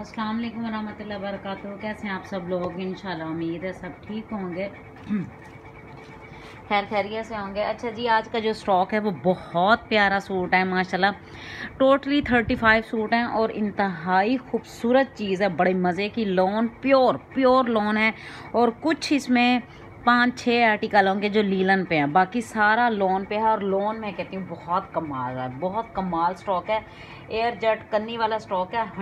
अस्सलाम वालेकुम वरहमतुल्लाहि वबरकातुहू। कैसे हैं आप सब लोग? इंशाल्लाह उम्मीद है सब ठीक होंगे, खैर खैरियत से होंगे। अच्छा जी, आज का जो स्टॉक है वो बहुत प्यारा सूट है माशाल्लाह। टोटली 35 सूट हैं और इंतहाई खूबसूरत चीज़ है, बड़े मज़े की लॉन, प्योर लॉन है। और कुछ इसमें 5-6 आर्टिकल होंगे जो लीलन पे हैं, बाकी सारा लॉन पे है। और लॉन में कहती हूँ बहुत कमाल है, बहुत कमाल स्टॉक है। एयर जेट करनी वाला स्टॉक है,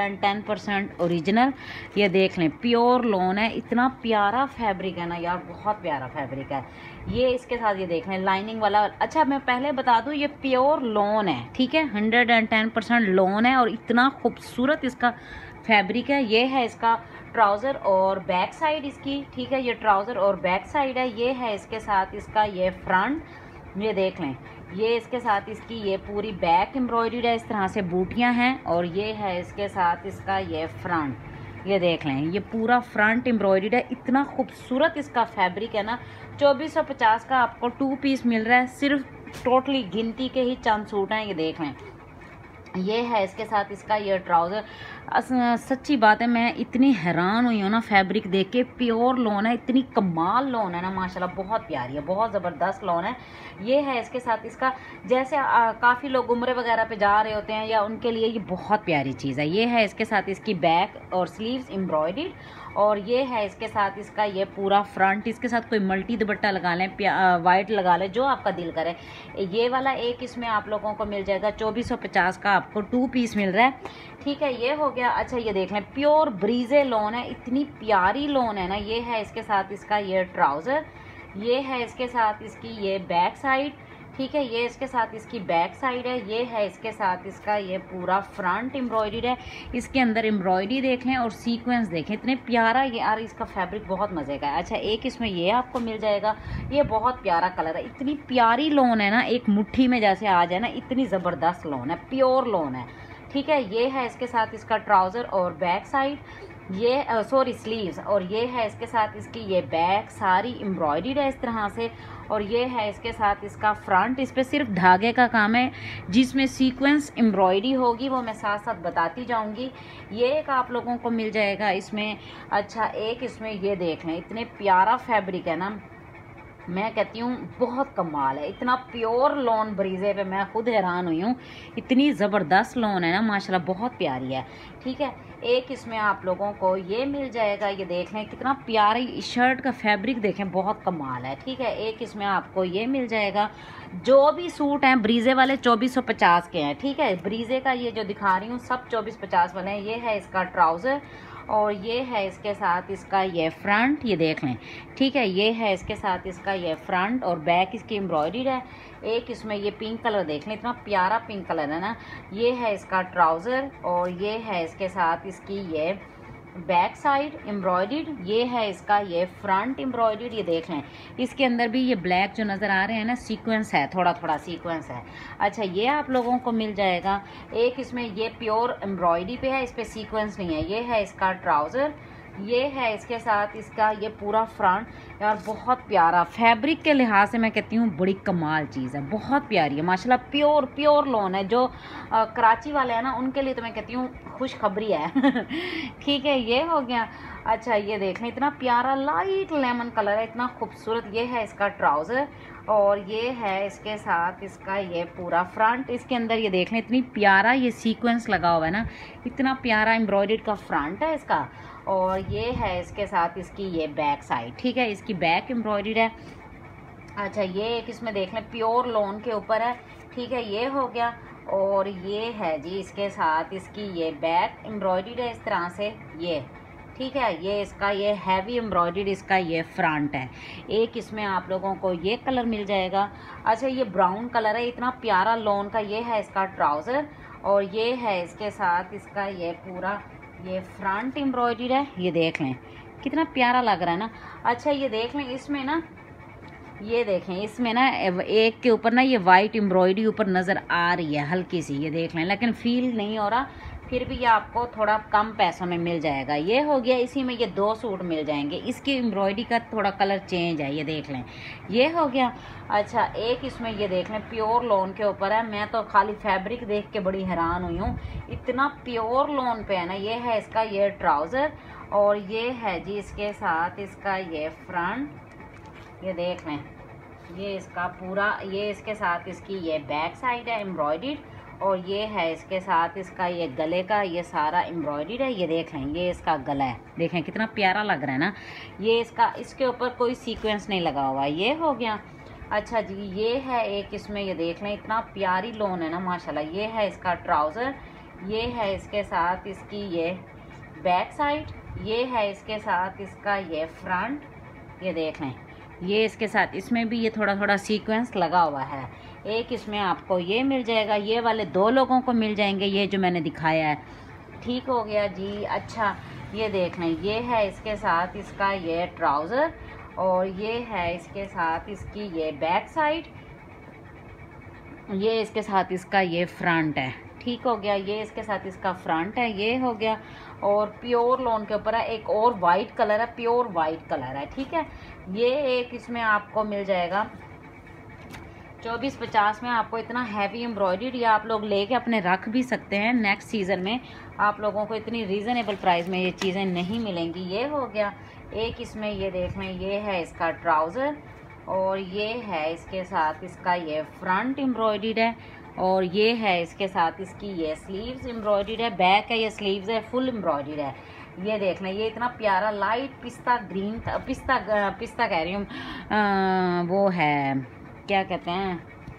110% ओरिजिनल। ये देख लें, प्योर लॉन है, इतना प्यारा फैब्रिक है ना यार, बहुत प्यारा फैब्रिक है। ये इसके साथ ये देख लें लाइनिंग वाला। अच्छा मैं पहले बता दूँ, ये प्योर लॉन है, ठीक है, 110% लॉन है और इतना खूबसूरत इसका फैब्रिक है। ये है इसका ट्राउज़र और बैक साइड इसकी, ठीक है, ये ट्राउज़र और बैक साइड है। ये है इसके साथ इसका ये फ्रंट, ये देख लें, ये इसके साथ इसकी ये पूरी बैक एम्ब्रॉयडरी है, इस तरह से बूटियां हैं। और ये है इसके साथ इसका ये फ्रंट, ये देख लें, ये पूरा फ्रंट एम्ब्रॉयडरी है। इतना खूबसूरत इसका फैब्रिक है ना। 2450 का आपको 2 पीस मिल रहा है, सिर्फ टोटली गिनती के ही चंद सूट हैं। ये देख लें, ये है इसके साथ इसका ये ट्राउज़र। सच्ची बात है, मैं इतनी हैरान हुई हूँ ना फैब्रिक देख के। प्योर लॉन है, इतनी कमाल लॉन है ना माशाल्लाह, बहुत प्यारी है, बहुत ज़बरदस्त लॉन है। ये है इसके साथ इसका, जैसे काफ़ी लोग उम्रे वगैरह पे जा रहे होते हैं या उनके लिए ये बहुत प्यारी चीज़ है। ये है इसके साथ इसकी बैक और स्लीव्स एम्ब्रॉयडर्ड। और ये है इसके साथ इसका ये पूरा फ्रंट। इसके साथ कोई मल्टी दुपट्टा लगा लें, वाइट लगा लें, जो आपका दिल करे। ये वाला एक इसमें आप लोगों को मिल जाएगा 2450 का, आपको 2 पीस मिल रहा है, ठीक है, ये हो गया। अच्छा ये देख लें, प्योर ब्रीजे लॉन है, इतनी प्यारी लॉन है ना। ये है इसके साथ इसका ये ट्राउज़र, ये है इसके साथ इसकी ये बैक साइड, ठीक है, ये इसके साथ इसकी बैक साइड है। ये है इसके साथ इसका ये पूरा फ्रंट एम्ब्रॉयडरी है। इसके अंदर एम्ब्रॉयडरी देख लें और सीक्वेंस देखें, इतने प्यारा ये यार, इसका फैब्रिक बहुत मज़े का है। अच्छा एक इसमें ये आपको मिल जाएगा, ये बहुत प्यारा कलर है, इतनी प्यारी लॉन है ना, एक मुट्ठी में जैसे आ जाए ना, इतनी ज़बरदस्त लॉन है, प्योर लॉन है, ठीक है। ये है इसके साथ इसका ट्राउज़र और बैक साइड, ये सॉरी स्लीव्स। और ये है इसके साथ इसकी ये बैक सारी एम्ब्रॉयडरी है इस तरह से। और ये है इसके साथ इसका फ्रंट, इस पर सिर्फ धागे का काम है, जिसमें सीक्वेंस एम्ब्रॉयडरी होगी वो मैं साथ साथ बताती जाऊंगी। ये एक आप लोगों को मिल जाएगा इसमें। अच्छा एक इसमें ये देख लें, इतने प्यारा फैब्रिक है ना, मैं कहती हूँ बहुत कमाल है। इतना प्योर लॉन ब्रीजे पे मैं खुद हैरान हुई हूँ, इतनी ज़बरदस्त लॉन है ना माशाल्लाह, बहुत प्यारी है, ठीक है। एक इसमें आप लोगों को ये मिल जाएगा, ये देख लें कितना प्यारी शर्ट का फैब्रिक देखें, बहुत कमाल है, ठीक है। एक इसमें आपको ये मिल जाएगा। जो भी सूट हैं ब्रीजे वाले 2450 के हैं, ठीक है। ब्रीजे का ये जो दिखा रही हूँ सब 2450 वाले हैं। ये है इसका ट्राउज़र और ये है इसके साथ इसका ये फ्रंट, ये देख लें, ठीक है। ये है इसके साथ इसका ये फ्रंट और बैक इसकी एम्ब्रॉयडरी है। एक इसमें ये पिंक कलर देख लें, इतना प्यारा पिंक कलर है ना। ये है इसका ट्राउज़र और ये है इसके साथ इसकी ये बैक साइड एम्ब्रॉयडर्ड। ये है इसका ये फ्रंट एम्ब्रॉयडर्ड, ये देख लें। इसके अंदर भी ये ब्लैक जो नज़र आ रहे हैं ना, सीक्वेंस है, थोड़ा थोड़ा सीक्वेंस है। अच्छा ये आप लोगों को मिल जाएगा। एक इसमें ये प्योर एम्ब्रॉयडरी पे है, इस पर सीक्वेंस नहीं है। ये है इसका ट्राउज़र, ये है इसके साथ इसका ये पूरा फ्रंट। यार बहुत प्यारा फैब्रिक के लिहाज से मैं कहती हूँ बड़ी कमाल चीज़ है, बहुत प्यारी है माशाल्लाह। प्योर लॉन है। जो कराची वाले हैं ना, उनके लिए तो मैं कहती हूँ खुशखबरी है ठीक है, ये हो गया। अच्छा ये देख लें, इतना प्यारा लाइट लेमन कलर है, इतना खूबसूरत। ये है इसका ट्राउज़र और ये है इसके साथ इसका ये पूरा फ्रंट। इसके अंदर ये देख लें, इतनी प्यारा ये सीक्वेंस लगा हुआ है ना, इतना प्यारा एम्ब्रॉयडरी का फ्रंट है इसका। और ये है इसके साथ इसकी ये बैक साइड, ठीक है, इसकी बैक एम्ब्रॉयडरी है। अच्छा ये एक इसमें देख लें, प्योर लॉन के ऊपर है, ठीक है, ये हो गया। और ये है जी इसके साथ इसकी ये बैक एम्ब्रॉयडरी है इस तरह से, ये ठीक है। ये इसका ये हैवी एम्ब्रॉयडरी इसका ये फ्रंट है। एक इसमें आप लोगों को ये कलर मिल जाएगा। अच्छा ये ब्राउन कलर है, इतना प्यारा लॉन का। ये है इसका ट्राउज़र और ये है इसके साथ इसका ये पूरा ये फ्रंट एम्ब्रॉयडरी है, ये देख लें कितना प्यारा लग रहा है ना। अच्छा ये देख लें, इसमें ना ये देखें, इसमें ना एक के ऊपर ना ये वाइट एम्ब्रॉयडरी ऊपर नज़र आ रही है हल्की सी, ये देख लें, लेकिन फील नहीं हो रहा, फिर भी ये आपको थोड़ा कम पैसों में मिल जाएगा। ये हो गया, इसी में ये 2 सूट मिल जाएंगे। इसकी एम्ब्रॉयडरी का थोड़ा कलर चेंज है, ये देख लें। ये हो गया। अच्छा, एक इसमें ये देख लें, प्योर लॉन के ऊपर है। मैं तो खाली फैब्रिक देख के बड़ी हैरान हुई हूँ, इतना प्योर लॉन पे है ना। ये है इसका ये ट्राउज़र, और ये है जी इसके साथ इसका ये फ्रंट, ये देख लें। ये इसका पूरा, ये इसके साथ इसकी ये बैक साइड है एम्ब्रॉयडर्ड, और ये है इसके साथ इसका ये गले का ये सारा एम्ब्रॉयडर्ड है। ये देख लें, ये इसका गला है, देखें कितना प्यारा लग रहा है ना। ये इसका, इसके ऊपर कोई सीक्वेंस नहीं लगा हुआ। ये हो गया। अच्छा जी, ये है एक इसमें, ये देख लें, इतना प्यारी लॉन है ना माशाल्लाह। ये है इसका ट्राउज़र, ये है इसके साथ इसकी ये बैक साइड, ये है इसके साथ इसका ये फ्रंट, ये देख लें। ये इसके साथ इसमें भी ये थोड़ा थोड़ा सीक्वेंस लगा हुआ है। एक इसमें आपको ये मिल जाएगा, ये वाले 2 लोगों को मिल जाएंगे, ये जो मैंने दिखाया है। ठीक हो गया जी। अच्छा, ये देख लें, ये है इसके साथ इसका ये ट्राउज़र, और ये है इसके साथ इसकी ये बैक साइड, ये इसके साथ इसका ये फ्रंट है। ठीक हो गया, ये इसके साथ इसका फ्रंट है। ये हो गया, और प्योर लॉन के ऊपर है। एक और वाइट कलर है, प्योर वाइट कलर है। ठीक है, ये एक इसमें आपको मिल जाएगा 2450 में। आपको इतना हैवी एम्ब्रॉयडरी, या आप लोग लेके अपने रख भी सकते हैं। नेक्स्ट सीज़न में आप लोगों को इतनी रीज़नेबल प्राइस में ये चीज़ें नहीं मिलेंगी। ये हो गया। एक इसमें ये देख लें, ये है इसका ट्राउज़र, और ये है इसके साथ इसका ये फ्रंट एम्ब्रॉयडर्ड है, और ये है इसके साथ इसकी ये स्लीव्स एम्ब्रॉयडर्ड है। बैक है, ये स्लीव्स है, फुल एम्ब्रॉयडर्ड है। ये देख लें, ये इतना प्यारा लाइट पिस्ता ग्रीन, पिस्ता कह रही हूँ, वो है क्या कहते हैं,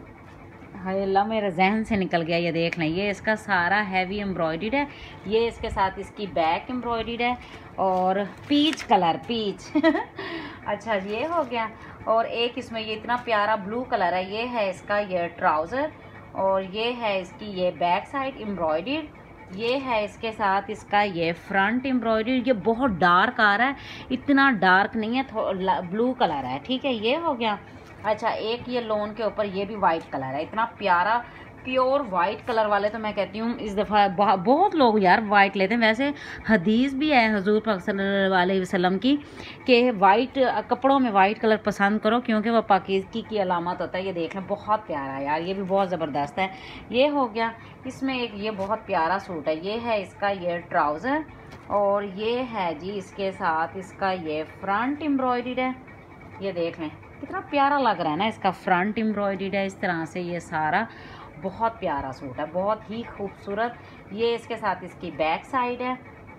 हाय अल्लाह मेरे जहन से निकल गया। ये देख लें, ये इसका सारा हैवी एम्ब्रॉयडर्ड है। ये इसके साथ इसकी बैक एम्ब्रॉयडर्ड है, और पीच कलर, पीच अच्छा, ये हो गया। और एक इसमें ये इतना प्यारा ब्लू कलर है। ये है इसका ये ट्राउज़र, और ये है इसकी ये बैक साइड एम्ब्रॉयडर्ड, ये है इसके साथ इसका ये फ्रंट एम्ब्रॉयडर्ड। ये बहुत डार्क आ रहा है, इतना डार्क नहीं है, ब्लू कलर है। ठीक है, ये हो गया। अच्छा, एक ये लॉन के ऊपर ये भी वाइट कलर है, इतना प्यारा प्योर वाइट कलर वाले तो मैं कहती हूँ इस दफ़ा बहुत लोग यार वाइट लेते हैं। वैसे हदीस भी है हुजूर पाक सल्लल्लाहु अलैहि वसल्लम की कि वाइट कपड़ों में वाइट कलर पसंद करो, क्योंकि वह पाकीज़गी की अलामत होता है। ये देख लें, बहुत प्यारा है यार, ये भी बहुत ज़बरदस्त है। ये हो गया। इसमें एक ये बहुत प्यारा सूट है। ये है इसका ये ट्राउज़र, और ये है जी इसके साथ इसका ये फ्रंट एम्ब्रॉयडर्ड है। ये देख लें, कितना प्यारा लग रहा है ना, इसका फ्रंट एम्ब्रॉयडर्ड है। इस तरह से ये सारा बहुत प्यारा सूट है, बहुत ही खूबसूरत। ये इसके साथ इसकी बैक साइड है,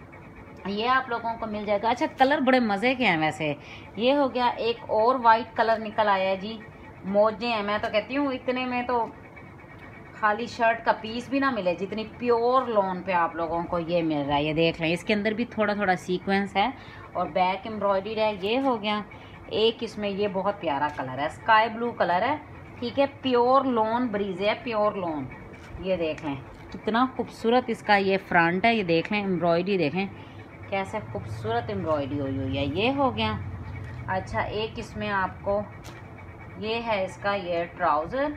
ये आप लोगों को मिल जाएगा। अच्छा, कलर बड़े मज़े के हैं वैसे। ये हो गया। एक और वाइट कलर निकल आया है जी, मौजें हैं। मैं तो कहती हूँ इतने में तो खाली शर्ट का पीस भी ना मिले जितनी प्योर लॉन पे आप लोगों को ये मिल रहा है। ये देख लें, इसके अंदर भी थोड़ा थोड़ा सीक्वेंस है, और बैक एम्ब्रॉयडर्ड है। ये हो गया। एक इसमें ये बहुत प्यारा कलर है, स्काई ब्लू कलर है। ठीक है, प्योर लॉन ब्रीजे है, प्योर लॉन। ये देख लें, कितना खूबसूरत इसका ये फ्रंट है। ये देख लें, एम्ब्रॉयडरी देखें कैसे खूबसूरत एम्ब्रॉयडरी हुई है। ये हो गया। अच्छा, एक इसमें आपको ये है इसका ये ट्राउज़र,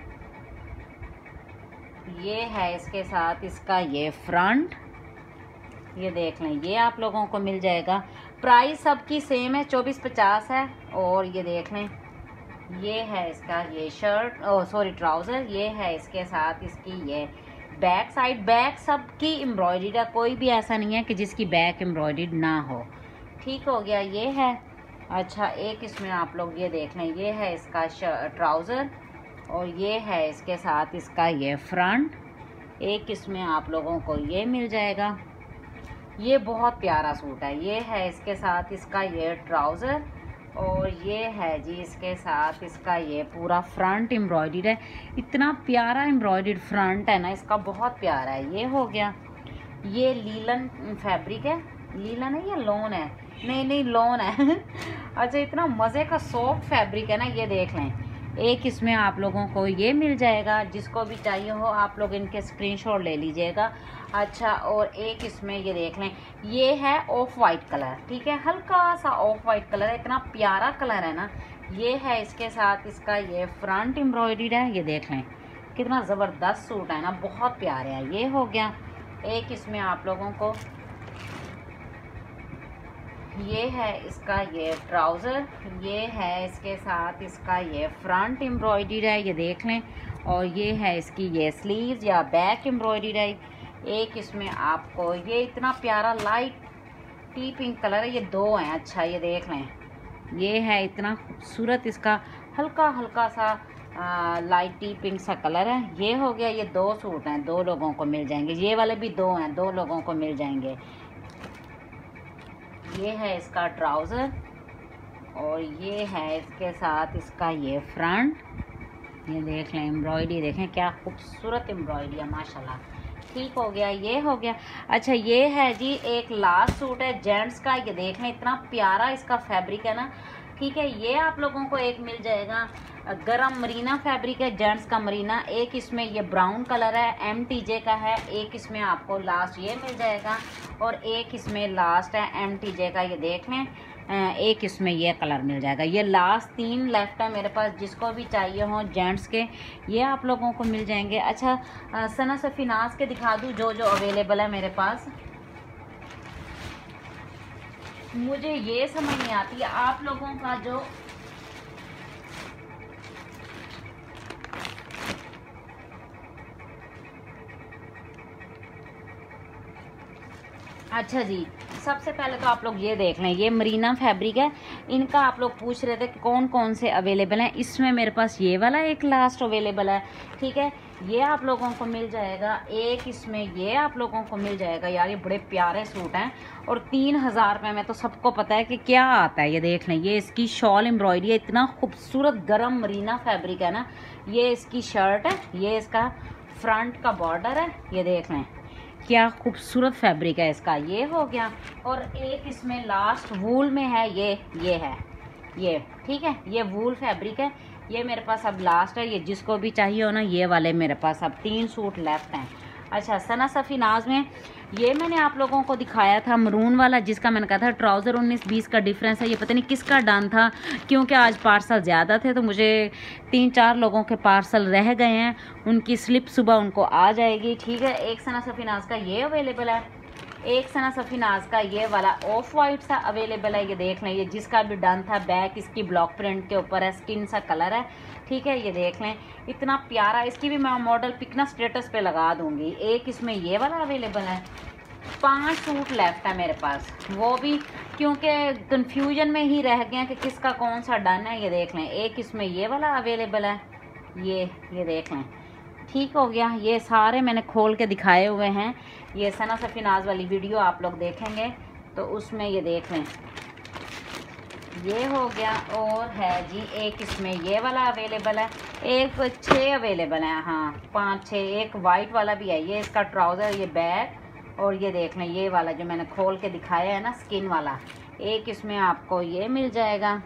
ये है इसके साथ इसका ये फ्रंट। ये देख लें, ये आप लोगों को मिल जाएगा। प्राइस सबकी सेम है, 2450 है। और ये देख लें, ये है इसका ये शर्ट, ट्राउज़र। ये है इसके साथ इसकी ये बैक साइड। बैक सबकी एम्ब्रॉयडर्ड है, कोई भी ऐसा नहीं है कि जिसकी बैक एम्ब्रॉयडर्ड ना हो। ठीक हो गया, ये है। अच्छा, एक इसमें आप लोग ये देख लें, ये है इसका ट्राउज़र, और ये है इसके साथ इसका ये फ्रंट। एक इसमें आप लोगों को ये मिल जाएगा। ये बहुत प्यारा सूट है। ये है इसके साथ इसका ये ट्राउज़र, और ये है जी इसके साथ इसका ये पूरा फ्रंट एम्ब्रॉयडर्ड है। इतना प्यारा एम्ब्रॉयडर्ड फ्रंट है ना इसका, बहुत प्यारा है। ये हो गया। ये लीलन फैब्रिक है, लीलन है या लॉन है, नहीं लॉन है अच्छा, इतना मज़े का सॉफ्ट फैब्रिक है ना। ये देख लें, एक इसमें आप लोगों को ये मिल जाएगा। जिसको भी चाहिए हो आप लोग इनके स्क्रीनशॉट ले लीजिएगा। अच्छा, और एक इसमें ये देख लें, ये है ऑफ वाइट कलर। ठीक है, हल्का सा ऑफ वाइट कलर है, इतना प्यारा कलर है ना। ये है इसके साथ इसका ये फ्रंट एम्ब्रॉयडर्ड है। ये देख लें, कितना ज़बरदस्त सूट है ना, बहुत प्यारे है। ये हो गया। एक इसमें आप लोगों को ये है इसका ये ट्राउज़र, ये है इसके साथ इसका ये फ्रंट एम्ब्रॉयडरी है, ये देख लें। और ये है इसकी ये स्लीव्स या बैक एम्ब्रॉयडरी है। एक इसमें आपको ये इतना प्यारा लाइट टी पिंक कलर है, ये दो हैं। अच्छा ये देख लें, ये है इतना खूबसूरत इसका हल्का हल्का सा लाइट टी पिंक सा कलर है। ये हो गया, ये दो सूट हैं, दो लोगों को मिल जाएंगे। ये वाले भी दो हैं, दो लोगों को मिल जाएंगे। ये है इसका ट्राउज़र और ये है इसके साथ इसका ये फ्रंट। ये देख लें, एम्ब्रॉयडरी देखें क्या खूबसूरत एम्ब्रॉयडरी है माशाल्लाह। ठीक हो गया, ये हो गया। अच्छा ये है जी एक लास्ट सूट है जेंट्स का, ये देख लें इतना प्यारा इसका फैब्रिक है ना। ठीक है, ये आप लोगों को एक मिल जाएगा गरम मरीना फैब्रिक है, जेंट्स का मरीना। एक इसमें ये ब्राउन कलर है, MTJ का है। एक इसमें आपको लास्ट ये मिल जाएगा और एक इसमें लास्ट है MTJ का, ये देख लें। एक इसमें ये कलर मिल जाएगा। ये लास्ट 3 लेफ्ट है मेरे पास, जिसको भी चाहिए हो जेंट्स के ये आप लोगों को मिल जाएंगे। अच्छा सना सफीनाज के दिखा दूँ जो जो अवेलेबल है मेरे पास। मुझे ये समझ नहीं आती आप लोगों का जो अच्छा जी, सबसे पहले तो आप लोग ये देख लें, ये मरीना फैब्रिक है। इनका आप लोग पूछ रहे थे कि कौन कौन से अवेलेबल हैं। इसमें मेरे पास ये वाला एक लास्ट अवेलेबल है। ठीक है, ये आप लोगों को मिल जाएगा। एक इसमें ये आप लोगों को मिल जाएगा। यार ये बड़े प्यारे सूट हैं और 3000 रुपये में तो सबको पता है कि क्या आता है। ये देख लें, ये इसकी शॉल एम्ब्रॉयडरी है, इतना खूबसूरत गरम मरीना फैब्रिक है ना। ये इसकी शर्ट है, ये इसका फ्रंट का बॉर्डर है, ये देख लें क्या खूबसूरत फैब्रिक है इसका। ये हो गया और एक इसमें लास्ट वूल में है, ये है ये। ठीक है, ये वूल फैब्रिक है। ये मेरे पास अब लास्ट है, ये जिसको भी चाहिए हो ना ये वाले मेरे पास अब 3 सूट लेफ्ट हैं। अच्छा सना सफीनाज में ये मैंने आप लोगों को दिखाया था मरून वाला, जिसका मैंने कहा था ट्राउज़र 19-20 का डिफरेंस है। ये पता नहीं किसका डन था, क्योंकि आज पार्सल ज़्यादा थे तो मुझे 3-4 लोगों के पार्सल रह गए हैं। उनकी स्लिप सुबह उनको आ जाएगी। ठीक है, एक सना सफीनाज का ये अवेलेबल है, एक सना सफीनाज का ये वाला ऑफ वाइट सा अवेलेबल है। ये देख लें, ये जिसका भी डन था। बैक इसकी ब्लॉक प्रिंट के ऊपर है, स्किन सा कलर है। ठीक है, ये देख लें इतना प्यारा। इसकी भी मैं मॉडल पिक ना स्टेटस पे लगा दूंगी। एक इसमें ये वाला अवेलेबल है। 5 सूट लेफ्ट है मेरे पास, वो भी क्योंकि कंफ्यूजन में ही रह गए कि किसका कौन सा डन है। ये देख लें, एक इसमें ये वाला अवेलेबल है, ये देख लें। ठीक हो गया, ये सारे मैंने खोल के दिखाए हुए हैं। ये सना सफीनाज वाली वीडियो आप लोग देखेंगे तो उसमें ये देख लें, ये हो गया। और है जी एक इसमें ये वाला अवेलेबल है। एक 6 अवेलेबल है, हाँ 5-6। एक वाइट वाला भी है, ये इसका ट्राउज़र, ये बैग। और ये देख लें ये वाला जो मैंने खोल के दिखाया है ना स्किन वाला, एक इसमें आपको ये मिल जाएगा।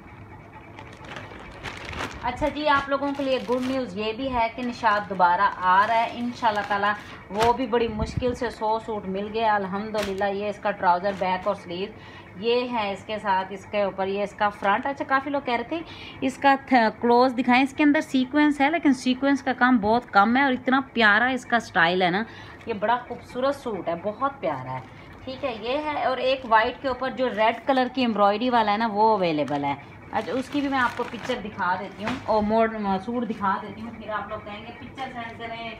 अच्छा जी, आप लोगों के लिए गुड न्यूज़ ये भी है कि निशात दोबारा आ रहा है इंशाल्लाह ताला। वो भी बड़ी मुश्किल से 100 सूट मिल गए अल्हम्दुलिल्लाह। ये इसका ट्राउज़र, बैक और स्लीव ये है इसके साथ। इसके ऊपर ये इसका फ्रंट। अच्छा काफ़ी लोग कह रहे थे इसका क्लोज दिखाएं, इसके अंदर सीक्वेंस है लेकिन सीक्वेंस का काम बहुत कम है और इतना प्यारा इसका स्टाइल है ना। ये बड़ा खूबसूरत सूट है, बहुत प्यारा है। ठीक है, ये है। और एक वाइट के ऊपर जो रेड कलर की एम्ब्रॉयडरी वाला है ना वो अवेलेबल है। अच्छा उसकी भी मैं आपको पिक्चर दिखा देती हूँ और सूट दिखा देती हूँ, फिर आप लोग कहेंगे पिक्चर सेंड करें।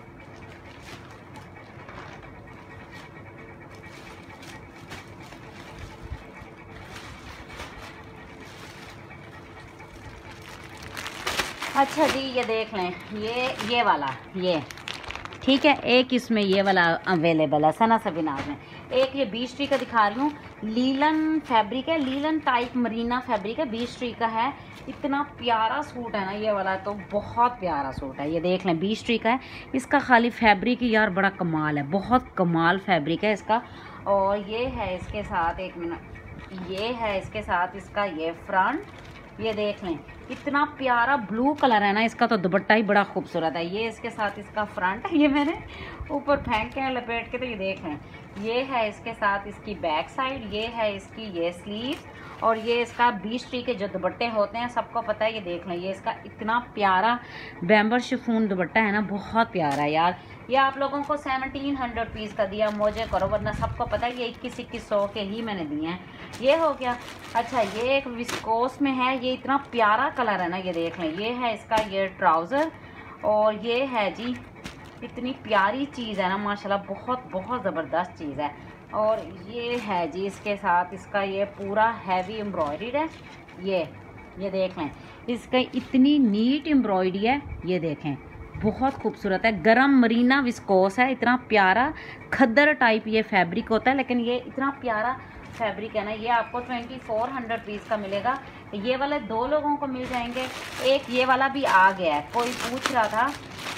अच्छा जी, ये देख लें, ये वाला ये। ठीक है, एक इसमें ये वाला अवेलेबल है सना सफीनाज में। एक ये 20 ट्री का दिखा रही हूँ, लीलन फैब्रिक है, लीलन टाइप मरीना फैब्रिक है, 20 ट्री का है। इतना प्यारा सूट है ना ये वाला, तो बहुत प्यारा सूट है। ये देख लें 20 ट्री का है। इसका खाली फैब्रिक ही यार बड़ा कमाल है, बहुत कमाल फैब्रिक है इसका। और ये है इसके साथ, एक मिनट, ये है इसके साथ इसका ये फ्रंट। ये देख लें इतना प्यारा ब्लू कलर है ना इसका, तो दुपट्टा ही बड़ा खूबसूरत है। ये इसके साथ इसका फ्रंट है, ये मैंने ऊपर फेंक के लपेट के, तो ये देख लें। ये है इसके साथ इसकी बैक साइड, ये है इसकी ये स्लीव और ये इसका 20 ट्री के जो दुपट्टे होते हैं सबको पता है। ये देख लें, ये इसका इतना प्यारा बैम्बर शिफॉन दुपट्टा है ना, बहुत प्यारा है यार। ये आप लोगों को 1700 पीस का दिया, मौजे करो, वरना सबको पता है ये 2100 के ही मैंने दिए हैं। ये हो गया। अच्छा, ये एक विस्कोस में है, ये इतना प्यारा कलर है ना, ये देख लें। ये है इसका ये ट्राउज़र, और ये है जी, इतनी प्यारी चीज़ है ना माशाल्लाह, बहुत बहुत ज़बरदस्त चीज़ है। और ये है जी इसके साथ इसका ये पूरा हैवी एम्ब्रॉयडरी है। ये देख लें, इसका इतनी नीट एम्ब्रॉयडरी है, ये देखें, बहुत खूबसूरत है। गरम मरीना विस्कोस है, इतना प्यारा खद्दर टाइप ये फैब्रिक होता है, लेकिन ये इतना प्यारा फैब्रिक है ना। ये आपको 2400 पीस का मिलेगा। ये वाले 2 लोगों को मिल जाएंगे। एक ये वाला भी आ गया है, कोई पूछ रहा था।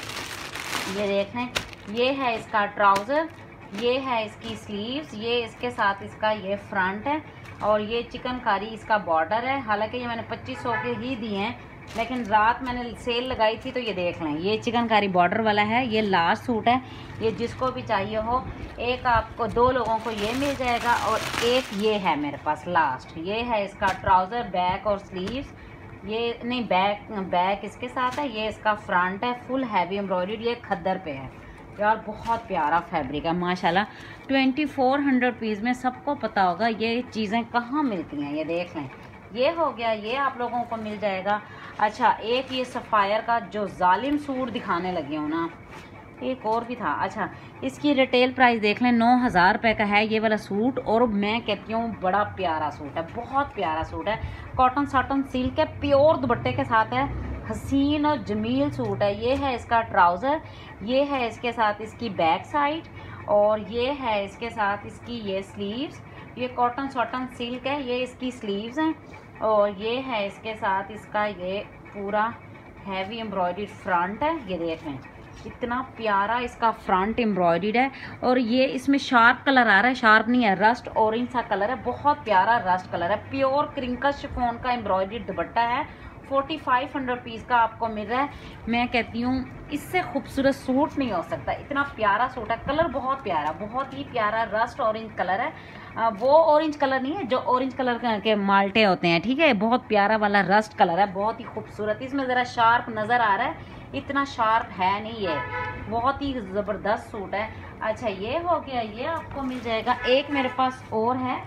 ये देखें, ये है इसका ट्राउज़र, ये है इसकी स्लीव्स, ये इसके साथ इसका ये फ्रंट है, और ये चिकनकारी इसका बॉर्डर है। हालांकि ये मैंने 2500 के ही दिए हैं, लेकिन रात मैंने सेल लगाई थी, तो ये देख लें, ये चिकनकारी बॉर्डर वाला है। ये लास्ट सूट है, ये जिसको भी चाहिए हो, एक आपको 2 लोगों को ये मिल जाएगा, और एक ये है मेरे पास लास्ट। ये है इसका ट्राउज़र, बैक और स्लीव्स, ये नहीं बैक इसके साथ है, ये इसका फ्रंट है, फुल हैवी एम्ब्रॉयडरी, ये खद्दर पे है यार, बहुत प्यारा फैब्रिक है माशाल्लाह। 2400 पीस में सबको पता होगा ये चीज़ें कहाँ मिलती हैं। ये देख लें, ये हो गया, ये आप लोगों को मिल जाएगा। अच्छा, एक ये सफ़ायर का जो जालिम सूट दिखाने लगी हूँ ना, एक और भी था। अच्छा, इसकी रिटेल प्राइस देख लें, 9000 रुपये का है ये वाला सूट, और मैं कहती हूँ बड़ा प्यारा सूट है, बहुत प्यारा सूट है। कॉटन साटन सिल्क है, प्योर दुपट्टे के साथ है, हसीन और जमील सूट है। ये है इसका ट्राउज़र, ये है इसके साथ इसकी बैक साइड, और ये है इसके साथ इसकी ये स्लीव्स। ये कॉटन साटन सिल्क है, ये इसकी स्लीव्स हैं, और ये है इसके साथ इसका ये पूरा हैवी एम्ब्रॉयडरी फ्रंट है। ये देखें, इतना प्यारा इसका फ्रंट एम्ब्रॉयडर्ड है, और ये इसमें शार्प कलर आ रहा है, शार्प नहीं है, रस्ट ऑरेंज सा कलर है, बहुत प्यारा रस्ट कलर है। प्योर क्रिंकल शिफॉन का एम्ब्रॉयडर्ड दुपट्टा है, 4500 पीस का आपको मिल रहा है। मैं कहती हूँ इससे खूबसूरत सूट नहीं हो सकता, इतना प्यारा सूट है। कलर बहुत प्यारा, बहुत ही प्यारा रस्ट ऑरेंज कलर है। वो ऑरेंज कलर नहीं है जो ऑरेंज कलर के माल्टे होते हैं, ठीक है, बहुत प्यारा वाला रस्ट कलर है, बहुत ही खूबसूरत। इसमें ज़रा शार्प नज़र आ रहा है, इतना शार्प है नहीं, ये बहुत ही ज़बरदस्त सूट है। अच्छा, ये हो गया, ये आपको मिल जाएगा। एक मेरे पास और है,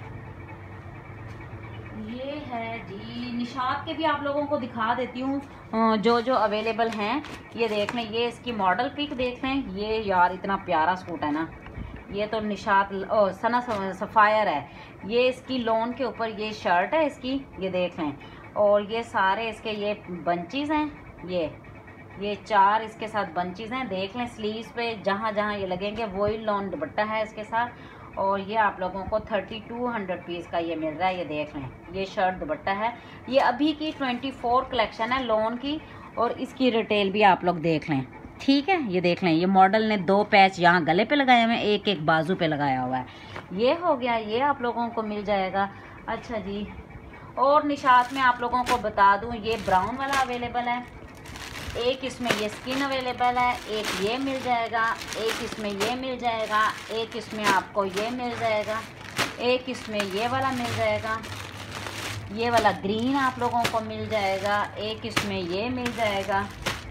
ये है जी निशात के भी आप लोगों को दिखा देती हूँ जो जो अवेलेबल हैं। ये देख लें, ये इसकी मॉडल पिक देख लें। ये यार इतना प्यारा सूट है ना, ये तो निशात सना सफ़ायर है। ये इसकी लोन के ऊपर ये शर्ट है इसकी, ये देख लें, और ये सारे इसके ये बंचीज़ हैं, ये 4 इसके साथ बंचीज़ हैं। देख लें, स्लीव्स पे जहाँ जहाँ ये लगेंगे वही लॉन दुपट्टा है इसके साथ, और ये आप लोगों को 3200 पीस का ये मिल रहा है। ये देख लें, ये शर्ट दुपट्टा है, ये अभी की 24 कलेक्शन है लॉन की, और इसकी रिटेल भी आप लोग देख लें, ठीक है। ये देख लें, ये मॉडल ने 2 पैच यहाँ गले पे लगाए हुए हैं, एक एक बाजू पे लगाया हुआ है। ये हो गया, ये आप लोगों को मिल जाएगा। अच्छा जी, और निशात में आप लोगों को बता दूँ, ये ब्राउन वाला अवेलेबल है, एक इसमें ये स्किन अवेलेबल है, एक ये मिल जाएगा, एक इसमें ये मिल जाएगा, एक इसमें आपको ये मिल जाएगा, एक इसमें ये वाला मिल जाएगा, ये वाला ग्रीन आप लोगों को मिल जाएगा, एक इसमें ये मिल जाएगा,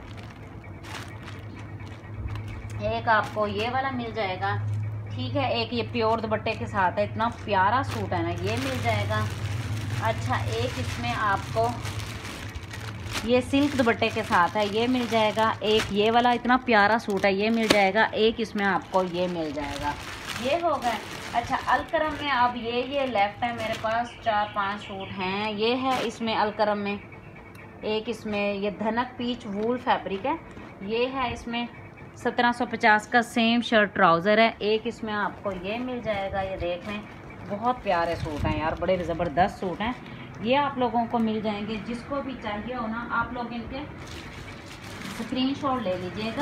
एक आपको ये वाला मिल जाएगा, ठीक है। एक ये प्योर दुपट्टे के साथ है, इतना प्यारा सूट है ना, ये मिल जाएगा। अच्छा, एक इसमें आपको ये सिल्क दुपट्टे के साथ है, ये मिल जाएगा। एक ये वाला इतना प्यारा सूट है, ये मिल जाएगा। एक इसमें आपको ये मिल जाएगा। ये हो गए। अच्छा, अलकरम में अब ये लेफ्ट है मेरे पास, 4-5 सूट हैं। ये है इसमें अलकरम में, एक इसमें ये धनक पीच वूल फैब्रिक है, ये है इसमें 1750 का सेम शर्ट ट्राउज़र है। एक इसमें आपको ये मिल जाएगा, ये देख लें, बहुत प्यारे सूट हैं यार, बड़े ज़बरदस्त सूट हैं। ये आप लोगों को मिल जाएंगे, जिसको भी चाहिए हो ना आप लोग इनके स्क्रीनशॉट ले लीजिएगा।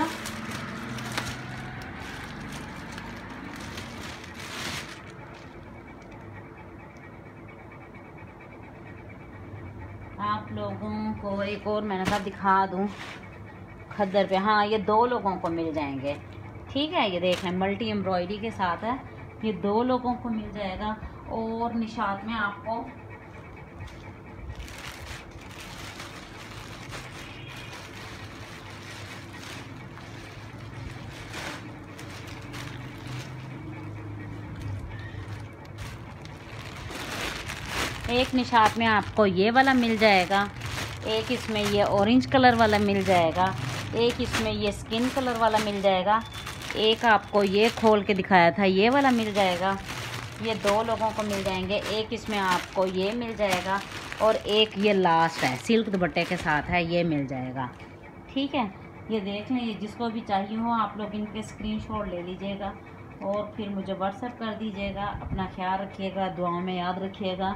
आप लोगों को एक और मैंने कहा दिखा दूं खद्दर पे, हाँ ये 2 लोगों को मिल जाएंगे, ठीक है। ये देख लें, मल्टी एम्ब्रॉयडरी के साथ है, ये 2 लोगों को मिल जाएगा। और निशात में आपको एक निशात में आपको ये वाला मिल जाएगा, एक इसमें ये ऑरेंज कलर वाला मिल जाएगा, एक इसमें ये स्किन कलर वाला मिल जाएगा, एक आपको ये खोल के दिखाया था ये वाला मिल जाएगा। ये 2 लोगों को मिल जाएंगे। एक इसमें आपको ये मिल जाएगा और एक ये लास्ट है, सिल्क दुपट्टे के साथ है, ये मिल जाएगा। ठीक है, ये देख लें, ये जिसको भी चाहिए हो आप लोग इनके स्क्रीनशॉट ले लीजिएगा और फिर मुझे व्हाट्सएप कर दीजिएगा। अपना ख्याल रखिएगा, दुआओं में याद रखिएगा।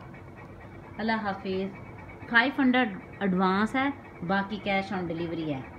अल्लाह हाफिज़। 500 एडवांस है, बाकी कैश ऑन डिलीवरी है।